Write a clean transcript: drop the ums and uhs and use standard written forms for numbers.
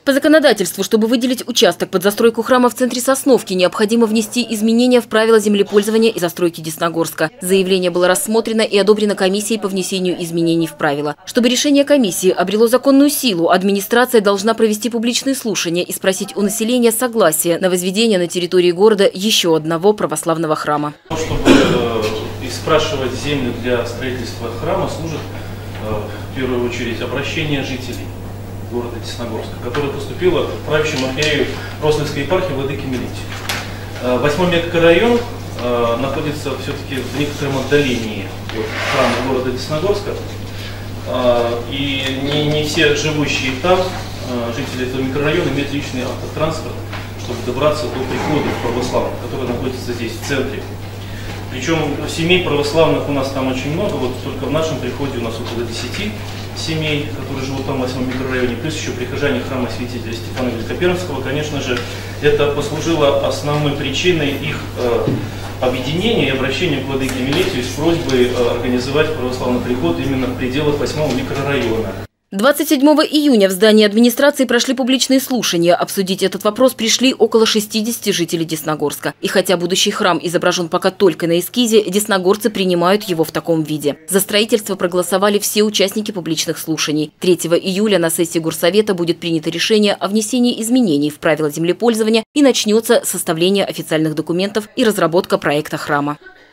По законодательству, чтобы выделить участок под застройку храма в центре Сосновки, необходимо внести изменения в правила землепользования и застройки Десногорска. Заявление было рассмотрено и одобрено комиссией по внесению изменений в правила. Чтобы решение комиссии обрело законную силу, администрация должна провести публичные слушания и спросить у населения согласия на возведение на территории города еще одного православного храма. Чтобы спрашивать землю для строительства храма, служит в первую очередь обращение жителей города Десногорска, которое поступило в правящему архиерею Рославской епархии владыки Милетия. 8-й микрорайон находится все-таки в некотором отдалении от храма города Десногорска. И не все живущие там, жители этого микрорайона, имеют личный автотранспорт, чтобы добраться до приходов православных, которые находятся здесь, в центре. Причем семей православных у нас там очень много, вот только в нашем приходе у нас около 10 семей, которые живут там в 8-м микрорайоне, плюс еще прихожане храма святителя Стефана Великопермского. Конечно же, это послужило основной причиной их объединения и обращения к владыке Милетию с просьбой организовать православный приход именно в пределах 8-го микрорайона. 27 июня в здании администрации прошли публичные слушания. Обсудить этот вопрос пришли около 60 жителей Десногорска. И хотя будущий храм изображен пока только на эскизе, десногорцы принимают его в таком виде. За строительство проголосовали все участники публичных слушаний. 3 июля на сессии Горсовета будет принято решение о внесении изменений в правила землепользования и начнется составление официальных документов и разработка проекта храма.